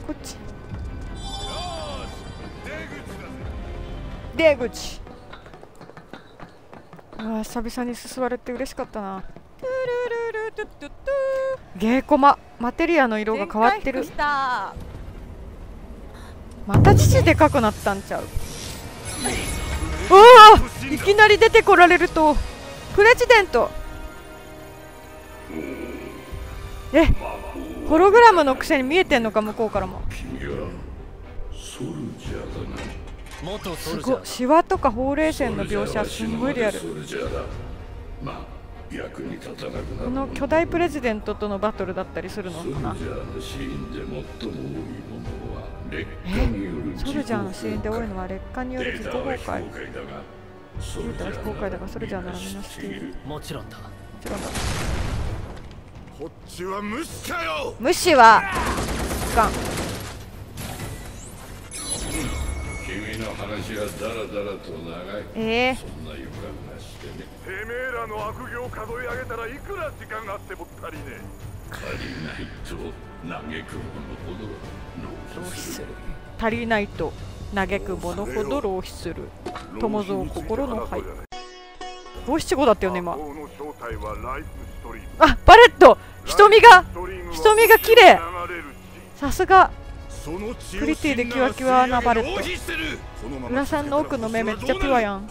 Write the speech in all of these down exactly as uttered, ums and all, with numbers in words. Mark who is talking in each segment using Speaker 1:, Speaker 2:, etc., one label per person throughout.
Speaker 1: こっち。出口。うわ、久々に進まれて嬉しかったな。ゲーコマ、マテリアの色が変わってる。また父でかくなったんちゃう。うわあ、いきなり出てこられるとプレジデント。え、ホログラムのくせに見えてんのか、向こうからも。すごい、シワとかほうれい線の描写すごいリアル。この巨大プレジデントとのバトルだったりするのかな。え、ソルジャーの死因で多いのは劣化による自己崩壊。ジュータは非公開だがソルジャーならみんな知っている。もちろんだ。もちろんだ。こっちは無視かよ。無視はいかん。君の話はダラダラと長い。ええー、そんな予感がしてね。てめえらの悪行を数え上げたらいくら時間があっても足りねえ。足りないと嘆くものほど浪費する。足りないと嘆くものほど浪費する。友蔵心の灰。五七五だったよね今。あ、バレット。瞳が瞳が綺麗。さすがプリティでキワキワなバレット。浦さんの奥の目めっちゃピュアやん。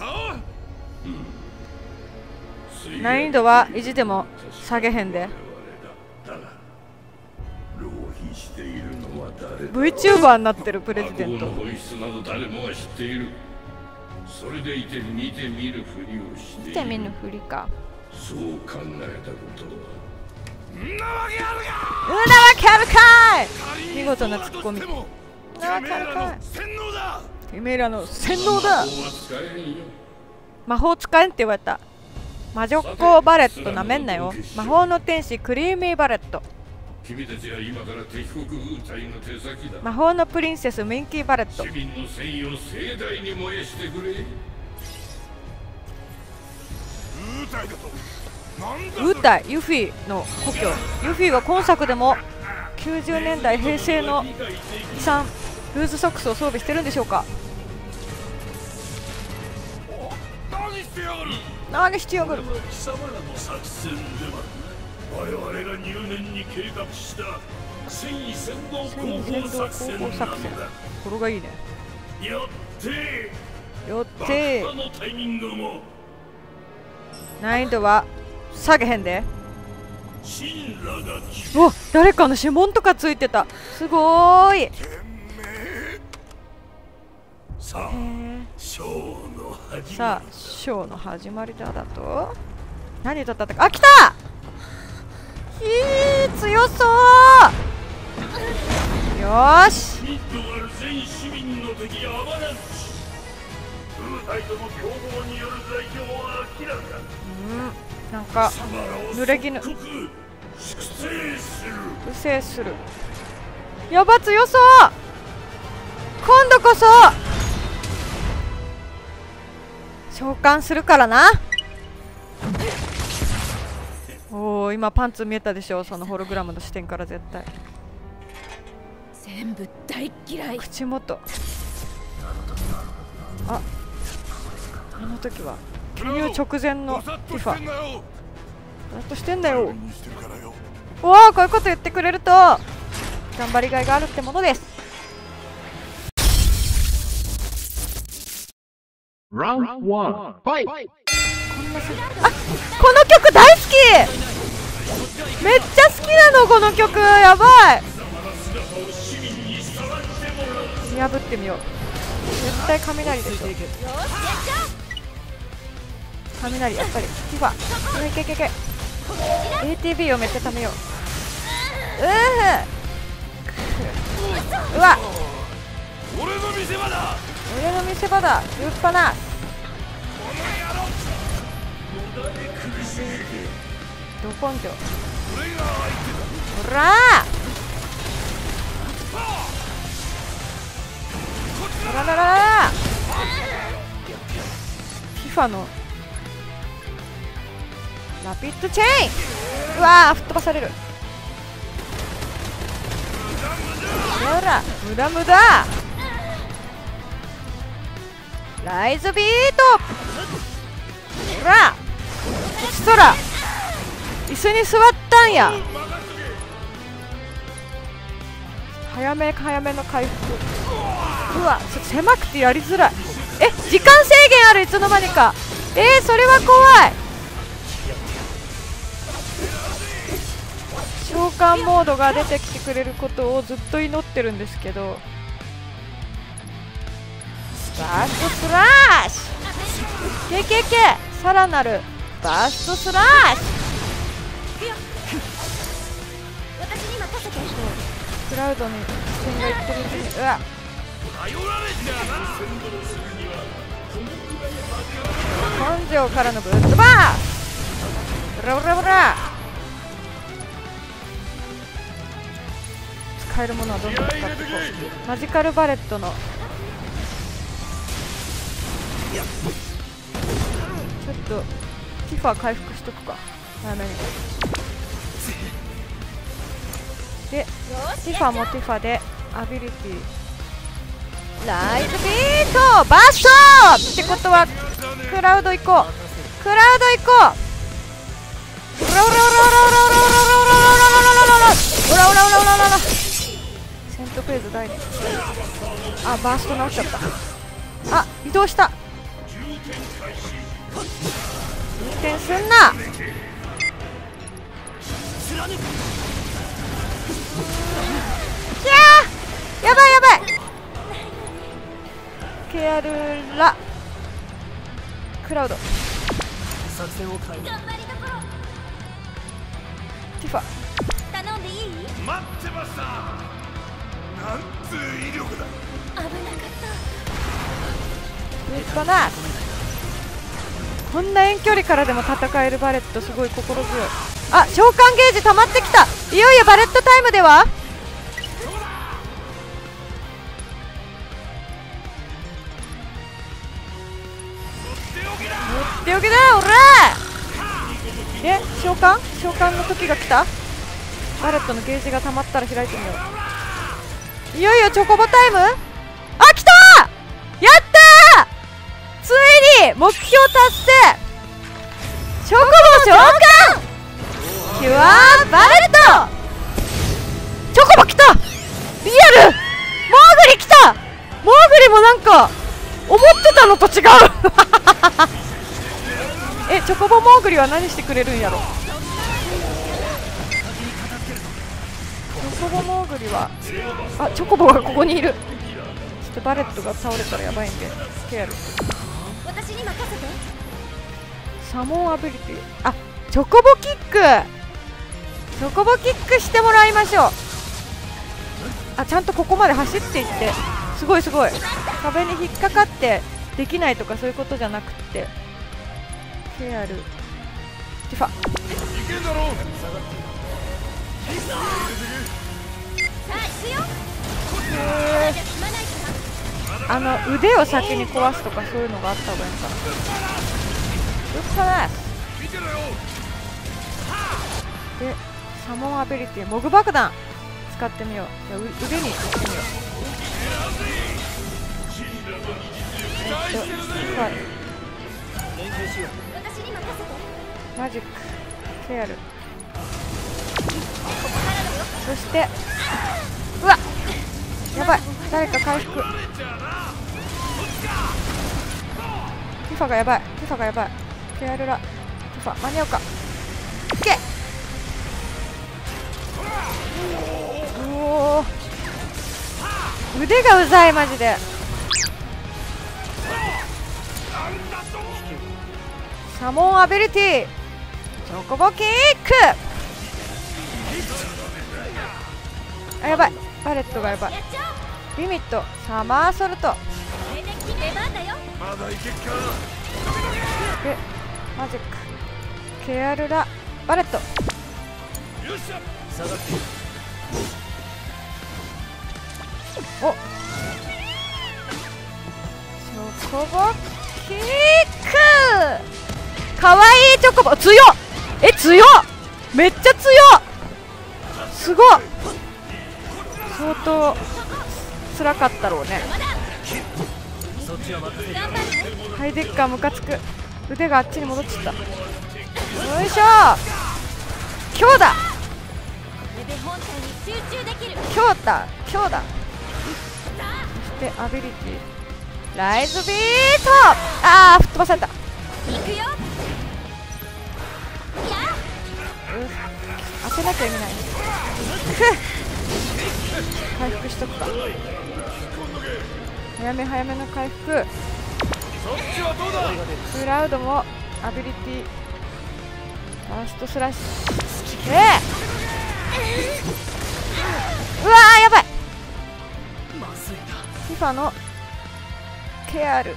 Speaker 1: 難易度は意地でも下げへんで。VTuber になってるプレジデント。見て見ぬふりか。そう考えたことはんなわけあるか。んなわけあるかい。見事なツッコミ。んなわけあるかい。てめえらの洗脳だ。魔法使えんって言われた。魔女っ子バレットなめんなよ。魔法の天使クリーミーバレット。君たちは今から敵国ウータイの手先だ。魔法のプリンセスミンキーバレット。市民の戦意を盛大に燃やしてくれ。ウータイだと。ウータイ、ユフィの故郷。ユフィは今作でもきゅうじゅうねんだい平成の遺産ルーズソックスを装備してるんでしょうか。何してやがる。何してやがる。我々が入念に計画した戦意先導広報作戦なんだ。これがいいね。よってよって難易度は下げへんで。お、誰かの指紋とかついてた。すごーい。さあショーの始まりだだと。何だったっけ。あ、来た。ひー、強そう。よーし。うん、なんか濡れ衣。不正する。やば、強そう。今度こそ召喚するからな。おお、今パンツ見えたでしょ。そのホログラムの視点から絶対。全部大嫌い。口元。あ、あの時は記入直前のティファ。何としてんだよ。おお、こういうこと言ってくれると頑張りがいがあるってものです。ラウンドワン、ファイト。あ、この曲大好き。めっちゃ好きなのこの曲。やばい。見破ってみよう。絶対雷でしょ。雷、やっぱりティファ。いけいけいけ。 エーティービー をめっちゃためよう。うーうわ、俺の見せ場だ。俺の見せ場だ。言っぱな。ど根性。ほらー、らららら。ティファのラピッドチェイン。うわー、吹っ飛ばされる。ほらら無駄無駄。ライズビート。ほらそしたら椅子に座ったんや。早め早めの回復。うわちょっと狭くてやりづらい。え時間制限ある、いつの間にか。えー、それは怖い。召喚モードが出てきてくれることをずっと祈ってるんですけど。バーストスラッシュ。ケーケーケー、さらなるバーストスラッシュ。クラウドに視線がいってるうちに、うわ根性からのぶっ飛ばー。ブラブラブラ。使えるものはどんどん使っていこう。マジカルバレットのちょっとティファ回復しとくか早めに。でティファもティファでアビリティライズビートバッショーってことはクラウド行こう。クラウド行こう。オラオラオラオラオラオラオラオラオラオラオラオラオラオラオラオラオラオラオラ。セントフェーズ大ね。あバースト直しちゃった。あ移動した。運転すんな。きゃーやばいやばい。ケアルラクラウドティファ
Speaker 2: 頼んでいい？待ってました。なんつう威力だ。危なかった。
Speaker 1: 立派な。こんな遠距離からでも戦えるバレットすごい心強い。あ召喚ゲージ溜まってきた。いよいよバレットタイムでは。持っておけだおら。え召喚召喚の時が来た。バレットのゲージが溜まったら開いてみよう。いよいよチョコボタイム。あ来たーやったーついに目標達成。チョコボ召喚キュアバレット。チョコボ来た。リアルモーグリ来た。モーグリもなんか思ってたのと違うえチョコボモーグリは何してくれるんやろ。チョコボモーグリはあチョコボがここにいる。ちょっとバレットが倒れたらやばいんでケアル。
Speaker 2: 私に任せて。
Speaker 1: サモンアビリティ。あチョコボキック。チョコボキックしてもらいましょう。あちゃんとここまで走っていってすごいすごい。壁に引っかかってできないとかそういうことじゃなくてケアルティファへーあの腕を先に壊すとかそういうのがあった方がいいのかな。うっかでサモンアビリティモグ爆弾使ってみよう。じゃあ腕に行ってみよう。えっとはいマジックケアルそしてうわやばい誰か回復。ティファがやばいティファがやばいケアルラティファ間に合うか。いけうおー腕がうざいマジで。サモンアビリティチョコボキック。あやばいバレットがやばい。リミットサマーソルトでマジックケアルラバレットおチョコボキックかわいいチョコボ強っえ強っめっちゃ強っすごっ相当辛かったろうね。ハイデッカームカつく。腕があっちに戻っちゃった。よいしょー、強だ強だ強だ。そしてアビリティライズビート。あー、吹っ飛ばされた。当てなきゃ意味ない。回復しとくか。早め早めの回復。クラウドもアビリティファーストスラッシュ。ええー、うわーやばい。ティファのケアル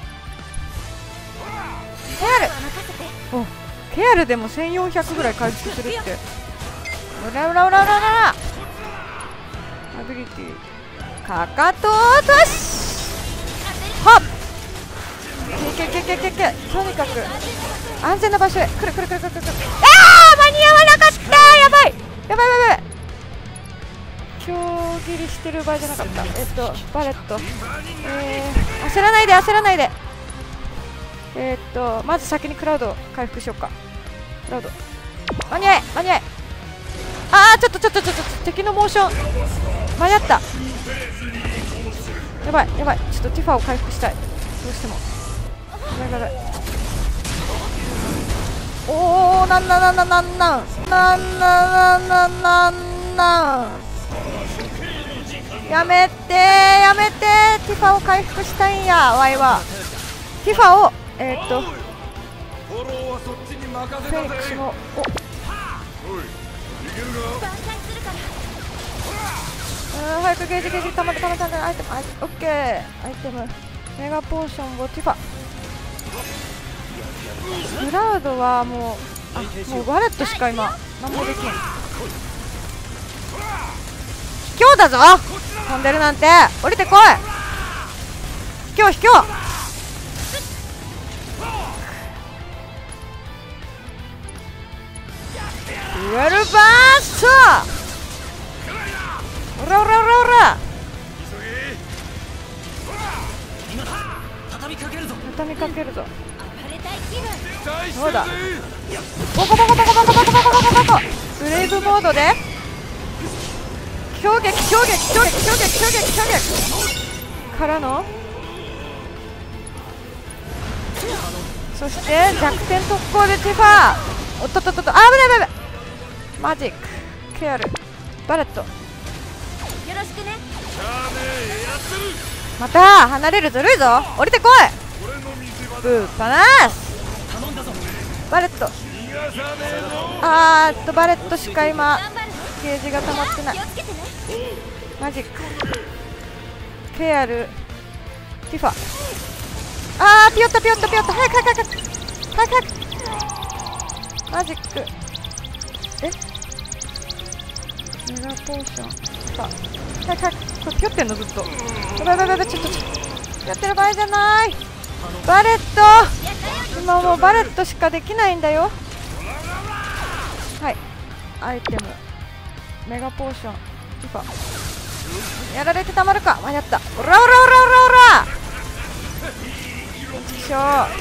Speaker 1: ケアルおケアルでもせんよんひゃくぐらい回復するって。うらうらうらうらうら。アビリティかかと落としはっけけけけけけ。とにかく安全な場所へくるくるくるくるくる。あー間に合わなかった。やばいやばいやばい。強切りしてる場合じゃなかった。えっとバレット、えー、焦らないで焦らないで。えー、っとまず先にクラウドを回復しようか。クラウド間に合え間に合え。あーちょっとちょっとちょっと敵のモーション間に合った。やばいやばい。ちょっとティファを回復したいどうしても。やばいやばい。おおなんなんなんなんなんなんなんなんなんなんなんやめてやめて。ティファを回復したいんやわいは。ティファをえー、っとフェニックスのおうん早くゲージゲージたまってたまってたまってアイテムアイテムオッケーアイテムメガポーションをティファ。クラウドはもうあもうバレットしか今何もできん。卑怯だぞ飛んでるなんて。降りてこい卑怯卑怯。デュアルバースト。おらおらおらおら。畳みかけるぞ畳みかけるぞ。そうだボコボコボコボコボコボコボコボコ。ブレイブモードで強撃強撃強撃強撃強撃強撃からのそして弱点特攻でティファー。おっとっとっとっとあ危ない危ないマジックケアルバレット。よろしくね。また離れるずるいぞ降りてこい。ブーパナースバレット。あーっとバレットしか今ゲージが溜まってない。マジックケアルティファ。あーピヨッとピヨッとピヨッと早く早く早く早く早くマジックえメガポーションティファ早く早くこれピヨってんのずっと。やばいやばいやばいちょっとちょっとやってる場合じゃない。バレット今もうバレットしかできないんだよ。はいアイテムメガポーションティファやられてたまるか間に合った。オラオラオラオラオラちくしょう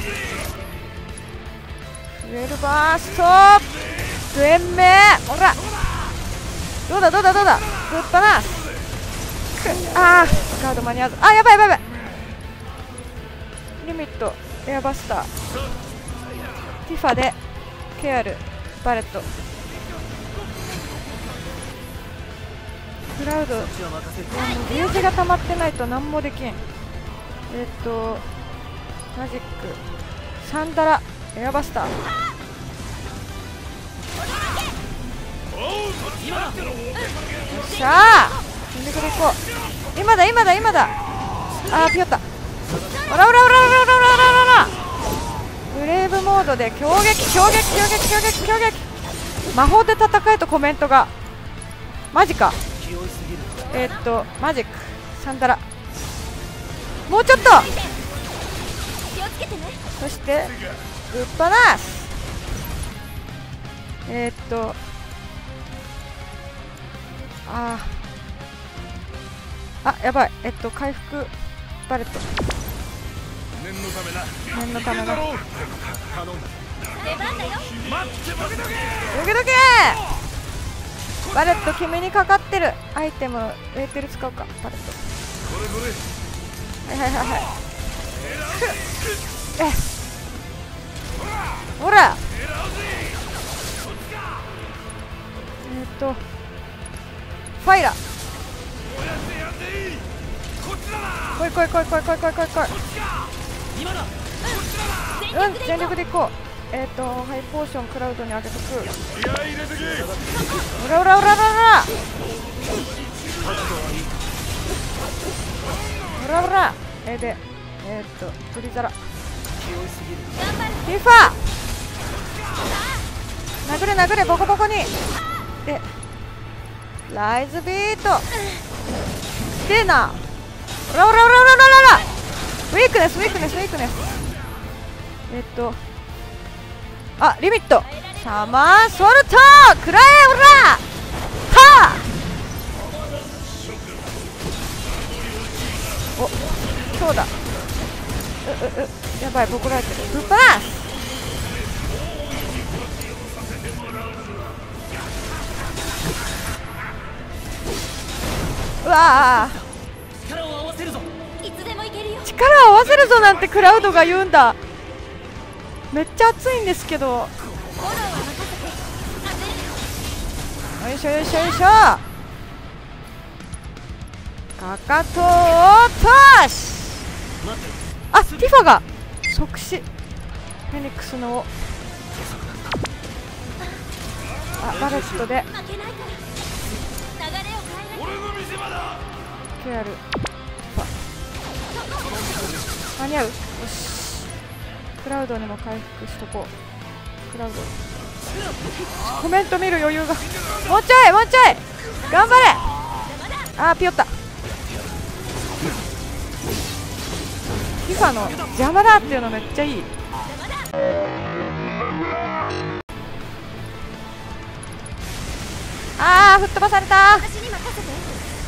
Speaker 1: フエルバーストドエンメオラどうだどうだどうだグッドなあーガード間に合わず。あやばいやばいやばいリミットエアバスターティファでケアルバレットクラウド。いやもうゲージが溜まってないと何もできん。えっとマジックサンダラエアバスターよっしゃー飛んでくれいこう。今だ今だ今だあーピヨったオラオラオラオラオラオラオラブレイブモードで強撃強撃強撃強撃強撃魔法で戦えとコメントがマジか。えー、っとマジックサンダラもうちょっとそしてグッドナースえー、っとああ、やばい。えっと回復バレット。
Speaker 2: 念のためな。
Speaker 1: 念のためな。
Speaker 2: 頼んだ。
Speaker 3: 出番だよ。
Speaker 2: 待ってどけどけ。
Speaker 1: どけどけー。バレット君にかかってる。アイテムエーテル使うか。バレット。
Speaker 2: これこれ。
Speaker 1: はいはいはいはい。えほら。えっとファイラ。来い来い来い来い来い来い来い来い来い。
Speaker 3: 今だ。
Speaker 1: うん、全力でいこう。えっとハイポーションクラウドにあげとく。
Speaker 2: 気合い入れてけ。
Speaker 1: オラオラオラオラオラオラオラ。えでえっとプリザラリファ殴れ殴れボコボコに。でライズビートでな。オラオラオラオラオラオラ。ウィークネスウィークネスウィークネス。えっとあリミットサマーソルトくらえオラはあ。おそうだ。うううやばいボコられてる。ぶっ放す。うわー
Speaker 3: 力を合わせるぞ。いつでもいけるよ。
Speaker 1: 力を合わせるぞなんてクラウドが言うんだ。めっちゃ熱いんですけど。
Speaker 3: フォローは任せて。
Speaker 1: よいしょよいしょよいしょ。かかと落とし。あティファが即死。フェニックスのあバレットで
Speaker 3: 負けないから。流れを変えなきゃ。
Speaker 2: 俺の見せ場だ。
Speaker 1: ケアル間に合う。よしクラウドにも回復しとこう。クラウドコメント見る余裕が。もうちょいもうちょい頑張れ。あーピヨった。ティファの邪魔だっていうのめっちゃいい。あー吹っ飛ばされた。
Speaker 3: 私に任せて。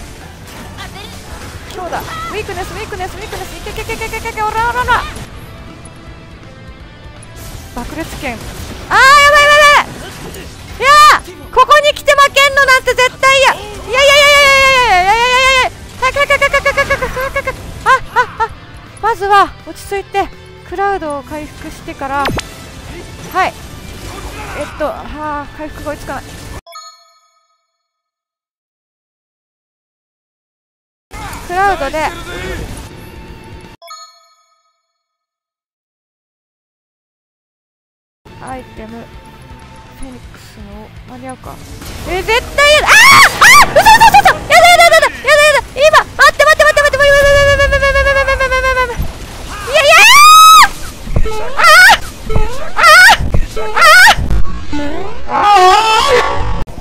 Speaker 1: そうだウィークネスウィークネスウィークネスいけけけけけけけオラオラオラ。爆裂剣。あーやばいやばいやばい。いやーここに来て負けんのなんて絶対嫌。いやいやいやいやいやいやいやいやいやいやいや。あああまずは落ち着いてクラウドを回復してからはいえっとはあ回復が追いつかない。クラウドでアイテムフェニックスの間に合うか。えー、絶対やだ。あーあー嘘嘘嘘嘘。やだやだやだやだやだやだ。今待って待って待って待って待って待って待って待って待って待って待って待って。いやいやあーあーあーあー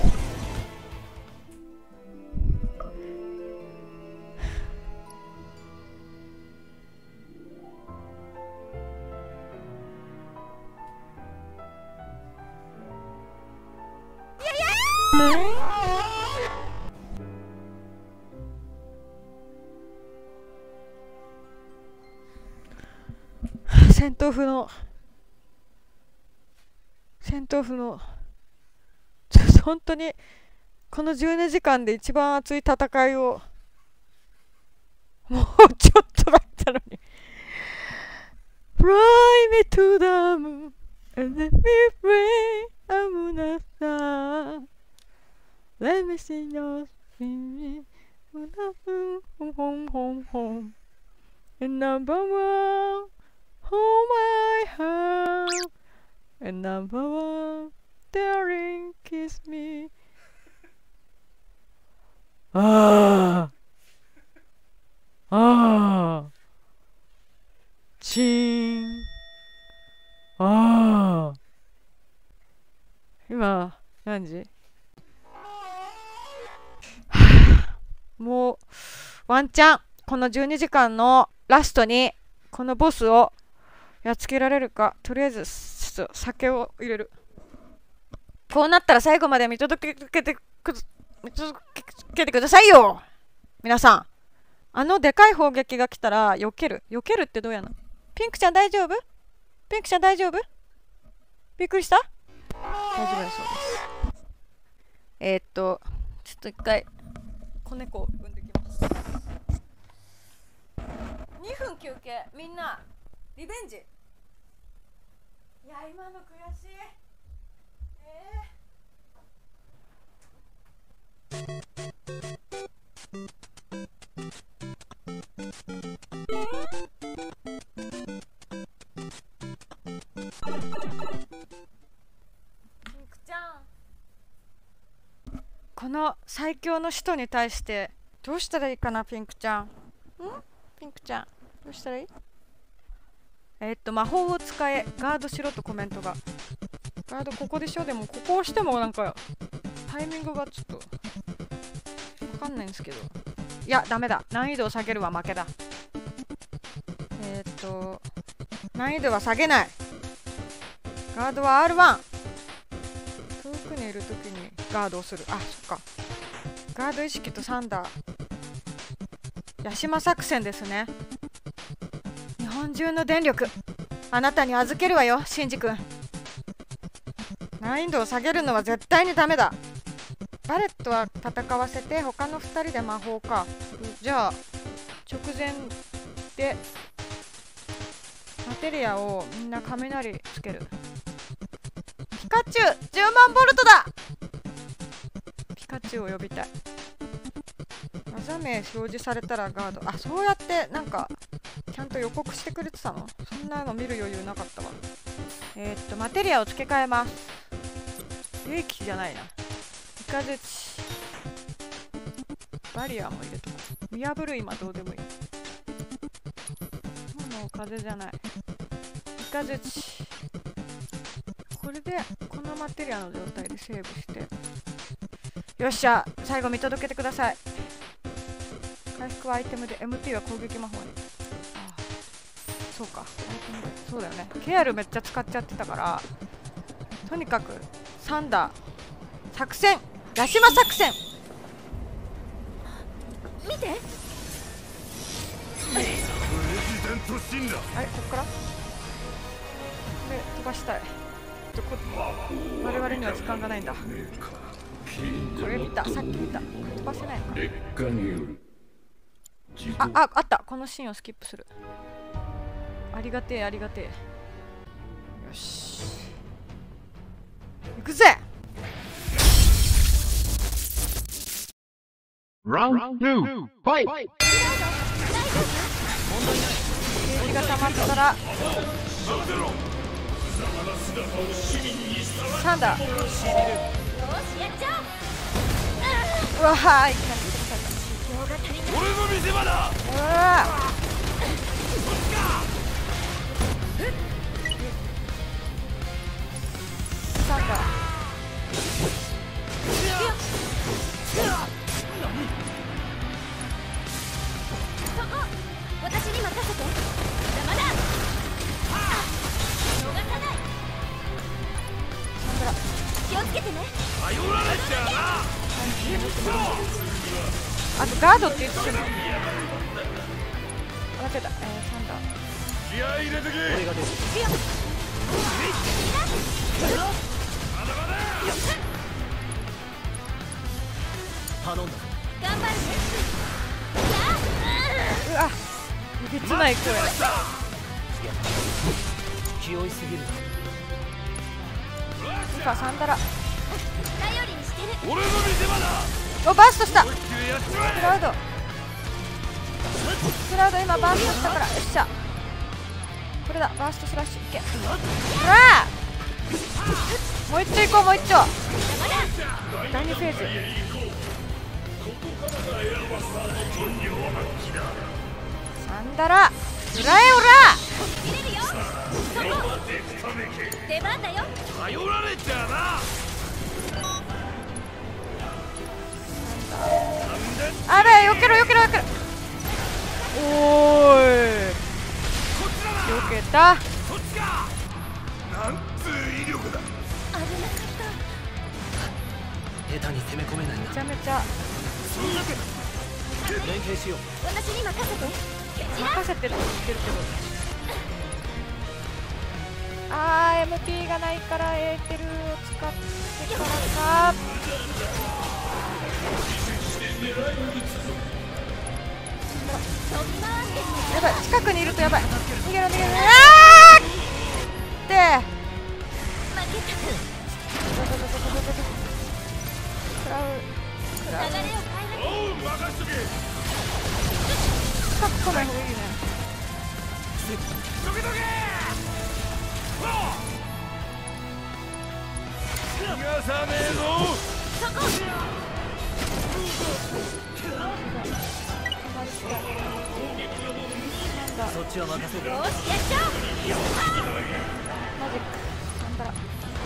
Speaker 1: 戦闘不能戦闘不能ちょっと本当にこのじゅうにじかんで一番熱い戦いをもうちょっとだったのにFly me to the moon and let me play I'm not star Let me see your spirit home home home home and number one home I have and number one darling kiss me ああああチーンああ今何時もうワンチャンこのじゅうにじかんのラストにこのボスをやっつけられるか。とりあえずちょっと酒を入れる。こうなったら最後まで見届けてく見届けてくださいよ皆さん。 あのでかい砲撃が来たら避ける。避けるってどうやな。ピンクちゃん大丈夫？ピンクちゃん大丈夫？びっくりした？大丈夫だそうです。えー、っとちょっと一回子猫を産んできます。にふん休憩。みんなリベンジ。いや今の悔しい。えこの最強の使徒に対してどうしたらいいかな。ピンクちゃんんピンクちゃんどうしたらいい？えー、っと魔法を使えガードしろとコメントが。ガードここでしょ。でもここをしてもなんかタイミングがちょっとわかんないんですけど。いやダメだ。難易度を下げるは負けだ。えー、っと難易度は下げない。ガードは アールワン。 遠くにいるときにガードをする。あ、そっか。ガード意識とサンダー。ヤシマ作戦ですね。日本中の電力あなたに預けるわよシンジ君。難易度を下げるのは絶対にダメだ。バレットは戦わせて他のふたりで魔法か。じゃあ直前でマテリアをみんな雷つける。ピカチュウじゅうまんボルトだ。ピカチュウを呼びたい。技名表示されたらガード。あ、そうやってなんかちゃんと予告してくれてたの。そんなの見る余裕なかったわ。えー、っとマテリアを付け替えます。兵器じゃないな。イカズチバリアも入れとこう。見破る今どうでもいい。もう風じゃない。イカズチこれでこのマテリアの状態でセーブして、よっしゃ最後見届けてください。回復はアイテムで エムティー は攻撃魔法に。ああそうか、アイテムでそうだよね。ケアルめっちゃ使っちゃってたから、とにかくサンダー作戦ヤシマ作戦。
Speaker 3: 見て
Speaker 1: あれこっからで飛ばしたい。我々には時間がないんだ。これ見た、さっき見た。飛ばせないのか。あ、あ、あった。このシーンをスキップする。ありがてえ、ありがてえ。よし行くぜ。
Speaker 2: ラウンドツーファイト。
Speaker 1: ゲージが溜まったらサンダー。うわーい、
Speaker 2: 俺の見せ場だ。
Speaker 1: うわサンダー。
Speaker 3: そこ私に任せて。邪魔だ。逃さない。
Speaker 1: サンダー
Speaker 3: 気をつけてね。
Speaker 2: 頼られちゃうな。
Speaker 1: あとガードって言ってるの。間違えた。えー、サンダー
Speaker 2: 気合い入れてけ。俺が出る。頼んだ。
Speaker 3: 頑張るね。
Speaker 1: うわえげつない声。
Speaker 2: 気負いすぎる。
Speaker 1: いいかサンダラ。
Speaker 3: 頼りにしてる。
Speaker 2: 俺の見せ場だ。
Speaker 1: おバーストした。
Speaker 2: 思いっきりやっちまえ。
Speaker 1: クラウドクラウド今バーストしたから。よっしゃこれだ。バーストスラッシュいけ。うわもう一丁いこう。もう一丁だいにフェーズ。サンダラ裏へ裏。
Speaker 3: 入れるよ。そこ出番だよ。
Speaker 2: 頼られちゃうな。
Speaker 1: あれよけろよけろよけろ。おーいよけた。
Speaker 2: そっちか。なんつう威力だ。
Speaker 3: 危なかった。
Speaker 2: 下手に攻め込めないな。
Speaker 1: めちゃめちゃ
Speaker 3: 連携しよう。私に任せて。
Speaker 1: 任せてって言ってるけど、あー エムピー がないからエーテルを使ってからか。やばい、近くにいるとやばい。逃げろ逃げろ。あーって食らう食らう。近く来ない方がいいね。
Speaker 2: どけどけ逃がさねえぞ。
Speaker 3: そっちは任せる。よし、やっちゃおう。
Speaker 1: マジックなんだら。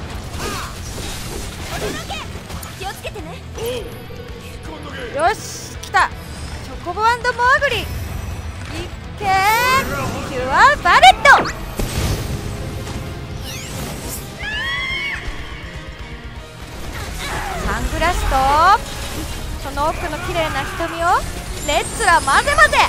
Speaker 3: 気をつけてね。
Speaker 1: よし、来た。チョコボ&モーグリ。いっけー。キュアバレット。サングラスとその奥の綺麗な瞳をレッツラ混ぜ混ぜ。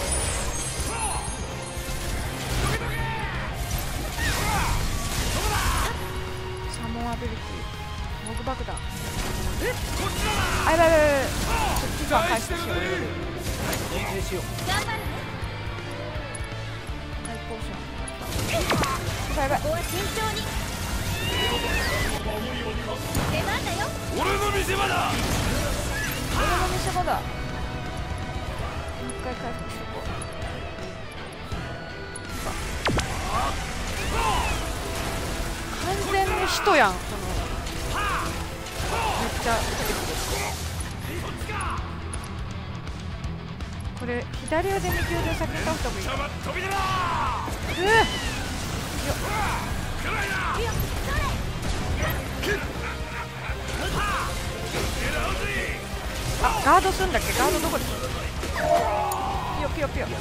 Speaker 1: サモンアビリティモグ爆弾。あ、やばいやばいやばい。期間回復しよう。
Speaker 3: 連携しよう。頑張るね。
Speaker 1: ナイポーション。やばいやばい。
Speaker 3: ここは慎重に。出番だよ。
Speaker 2: 俺の見せ場だ。
Speaker 1: 俺の見せ場だ。もう一回回復しとこう。完全に人やん。このめっちゃ出てくる。これ左腕右腕先に倒した方がいい。
Speaker 2: 飛び出ろ。
Speaker 1: うっよっ。あ、ガードするんだっけ。ガードどこでする。ピヨピヨピヨ。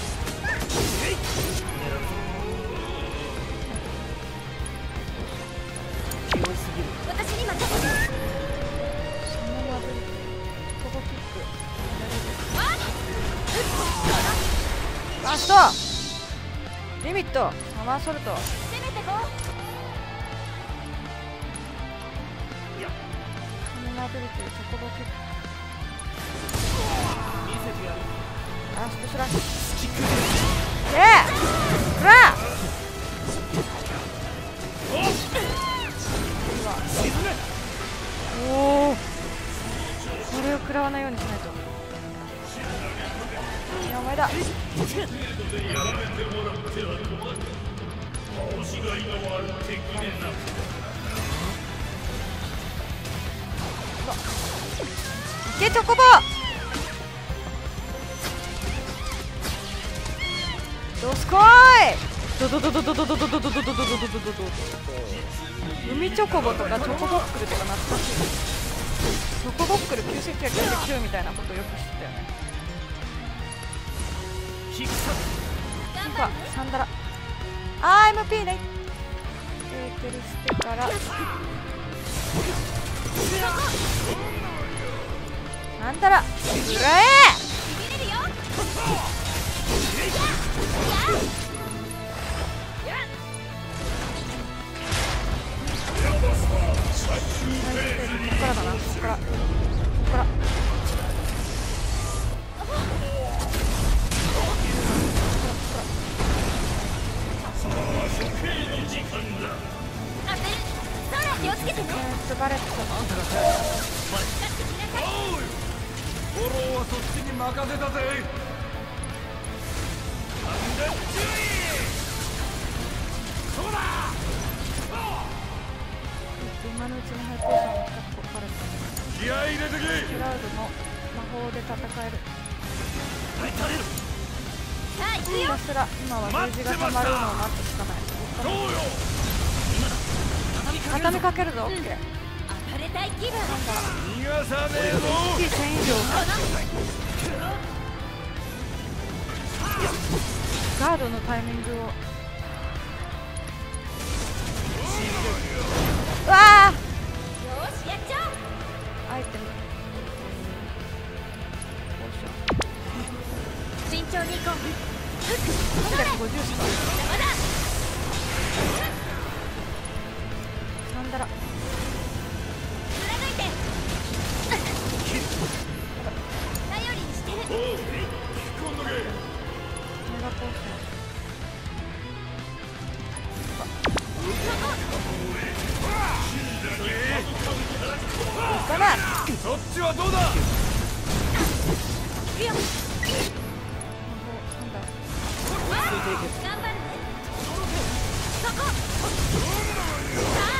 Speaker 3: 私に任せて。
Speaker 1: そのままここキック。ラストリミットサマーソルト。
Speaker 3: 攻めてこう。
Speaker 1: カミナビリティチョコボキック。ラストスラッシュ。イエーフラー。おお、これを食らわないようにしないと。いや、お前だ。いけチョコボ。どすこーい。ドドドドドドドドドドドドドドドドドド海チョコボとかチョコボックルとか懐かしい。チョコボックルきゅうせんきゅうひゃくきゅうじゅうきゅうみたいなことよく知ってたよね。ヒファサンダラ。あー エムピー ね。エーテルしてからなんだらうらえ。ここからだな。ここからここから
Speaker 3: 気をつけてね。
Speaker 1: バレット。
Speaker 2: フォローはそっちに任せたぜ。そうだ。
Speaker 1: 今のうちにハイポーションを使ってバレット。
Speaker 2: 気合い入れてけ。
Speaker 1: クラウドの魔法で戦える。ひたすら今はゲージが溜まるのを待つしかない。畳みかけるぞ。オッケー。
Speaker 3: 暴れたい気分。
Speaker 2: 逃がさねえぞ。
Speaker 1: いちせん以上。ガードのタイミングを。うわあ。
Speaker 3: よし、やっちゃおう。
Speaker 1: アイテム。
Speaker 3: 長に行こう。
Speaker 1: さんびゃくごじゅうしか。
Speaker 3: まだ
Speaker 1: サンダラ。
Speaker 3: 貫いて。頼りにしてる。
Speaker 2: 引き込んどけ。
Speaker 1: メガポーション。いかない。
Speaker 2: そっちはどうだ。
Speaker 3: いや
Speaker 1: なんだ。
Speaker 3: 頑張るね。そこ。さあ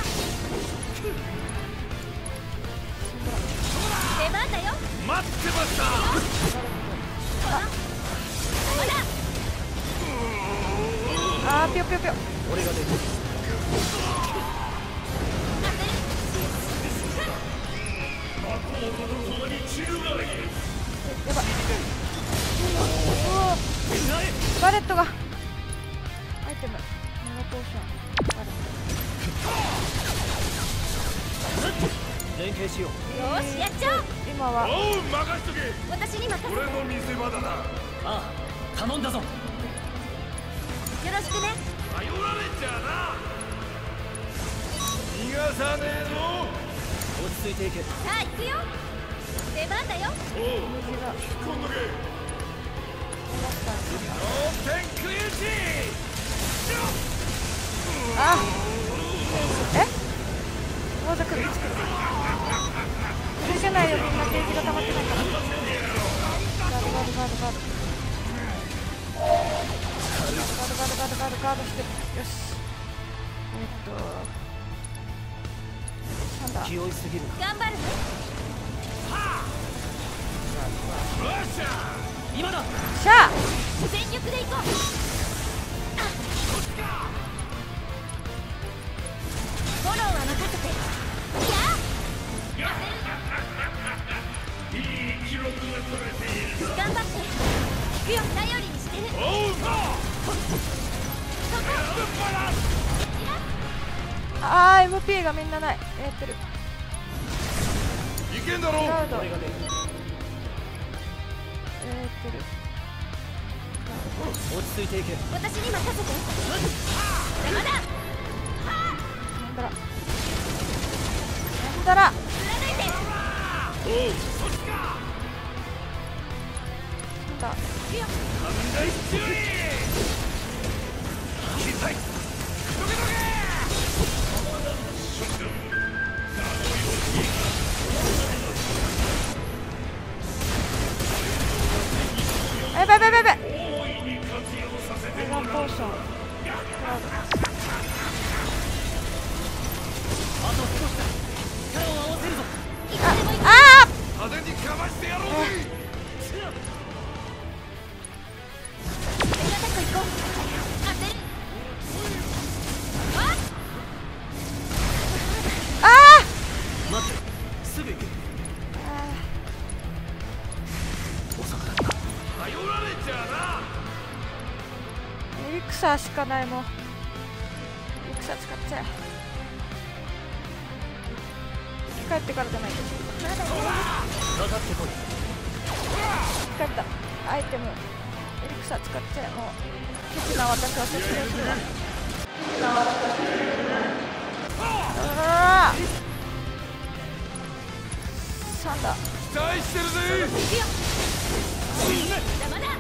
Speaker 3: 出番だよ。
Speaker 2: 待ってました。
Speaker 3: まだ
Speaker 1: あーぴよぴよぴよ。
Speaker 4: 俺が出る。
Speaker 1: やばい。うおバレットがアイテムメガポーションバレッ
Speaker 4: 連携しよう。
Speaker 3: よしやっちゃおう。
Speaker 1: ト。今は
Speaker 2: おう任しとけ。
Speaker 3: 私に任せて。
Speaker 2: 俺の見せ場だな。
Speaker 4: ああ、頼んだぞ。
Speaker 3: よろしくね。
Speaker 2: 頼られちゃな。逃がさねえぞ。
Speaker 4: 落ち着いていけ。
Speaker 3: さあ行くよ。出番だよ。
Speaker 2: おう引き込んどけ。同点クリーチ。
Speaker 1: あえまだ来るいつ来る来るじゃないよ。みんなゲージが溜まってないから。ガードガードガードガードガードガードガードガードガードしてよし。えっとなんだ
Speaker 4: 気負いすぎるな。
Speaker 3: 頑張るね。
Speaker 4: 今だ。
Speaker 1: しゃあ
Speaker 3: 全力で行こう。フォローは任せて。いや
Speaker 2: いい記録が取れている。
Speaker 3: 頑張って。行くよ。頼りにしてる。
Speaker 2: おうか。
Speaker 3: そこ。
Speaker 1: あー エムピー がみんなない。やってる。
Speaker 2: いけんだろう。
Speaker 1: ガード
Speaker 4: 俺が出る。
Speaker 1: やってる。
Speaker 4: 落ち着いていけ。
Speaker 3: 私に任せて。まだ
Speaker 1: なんだらなんだら
Speaker 3: 貫いて。
Speaker 2: おうそっちか。
Speaker 1: なんだ
Speaker 3: 行くよ。
Speaker 2: 三大注意。機材どけどけ。
Speaker 1: あやばいやばいやばい。
Speaker 2: 大いに活用させて
Speaker 1: メガポーションクラウド。
Speaker 4: あと少しだ。力を合わせるぞ。
Speaker 3: いつでも行く。
Speaker 1: あ
Speaker 2: 派手にかましてやろうぜ。
Speaker 3: 手堅く行こう。当てる。あ
Speaker 1: ああ
Speaker 4: 待って、すぐ行け。遅くなった。
Speaker 2: 頼られちゃな。
Speaker 1: エリクサーしかないもん。エリクサー使っちゃえ。帰ってからじゃないと。
Speaker 4: 分かってこい。
Speaker 1: 疲れた。アイテムエリクサー使っちゃえ。もうケチな私は説明するな。ケチな私は説明するな。ああさんだ。
Speaker 2: 期待してるぜ。
Speaker 3: 行くよ。まだ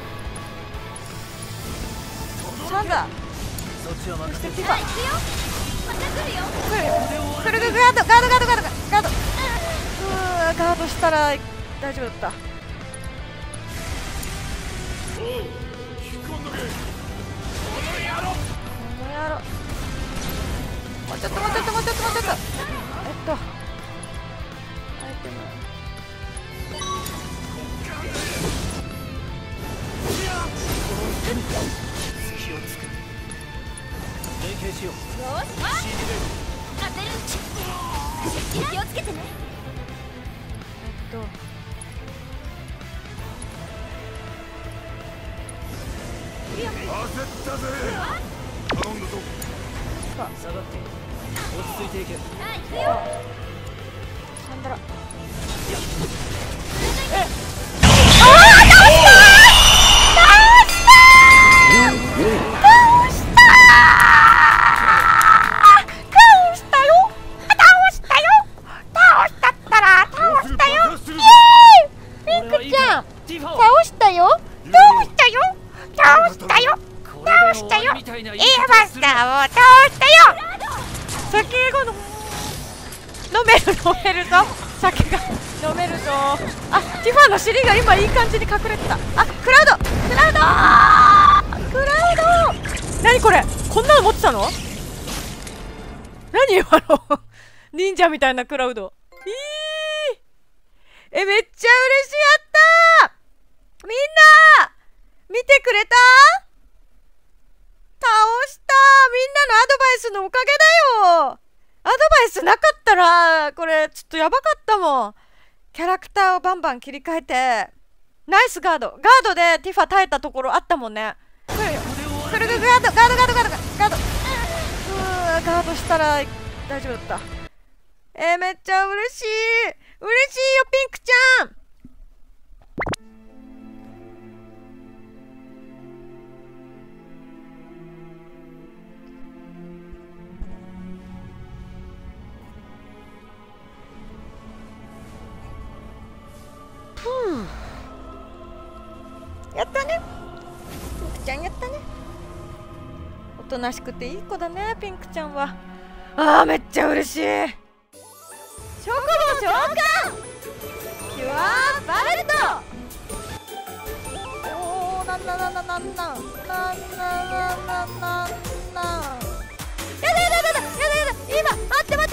Speaker 1: さんだ。
Speaker 4: そっちは任せて。
Speaker 1: ティファ
Speaker 3: さあ行くよ。また来るよ。
Speaker 1: 来るよ。来る来るガードガードガードガードガード。うーガードしたら大丈夫だった。
Speaker 2: おう引き込んどけ。この野郎。
Speaker 1: この野郎。もうちょっともうちょっともうちょっともうちょっと。えっとアイテム
Speaker 4: 隙をつく。連携しよう。
Speaker 3: よし。あ当てる。気をつけてね。
Speaker 1: えっと
Speaker 2: 焦ったぜ。頼んだぞ。
Speaker 4: 下がって落ち着いていけ。
Speaker 3: さあ行くよ。
Speaker 1: なんだろう。
Speaker 3: え
Speaker 1: ああ倒したー。倒ししたよ。エアバスターを倒したよ。酒が飲める飲めるぞ。酒が飲めるぞ。あ、ティファの尻が今いい感じに隠れてた。あ、クラウドクラウドクラウド、何これ、こんなの持ってたの？何今の忍者みたいなクラウド。いいえ、めっちゃ嬉しい。やったー、みんな見てくれた？倒した。みんなのアドバイスのおかげだよ。アドバイスなかったらこれちょっとやばかったもん。キャラクターをバンバン切り替えて、ナイスガード。ガードでティファ耐えたところあったもんね。くるよくるくる、ガードガードガードガードガード、うーガードしたら大丈夫だった。えー、めっちゃ嬉しい嬉しいよピンクちゃん。やったね、ピンクちゃんやったね。おとなしくていい子だね、ピンクちゃんは。あー、めっちゃ嬉しい。チョコボ召喚キュアバレット。おー、なんなんなんなんなんなんなんなんなんなんなん、やだやだやだやだやだ、今待って待って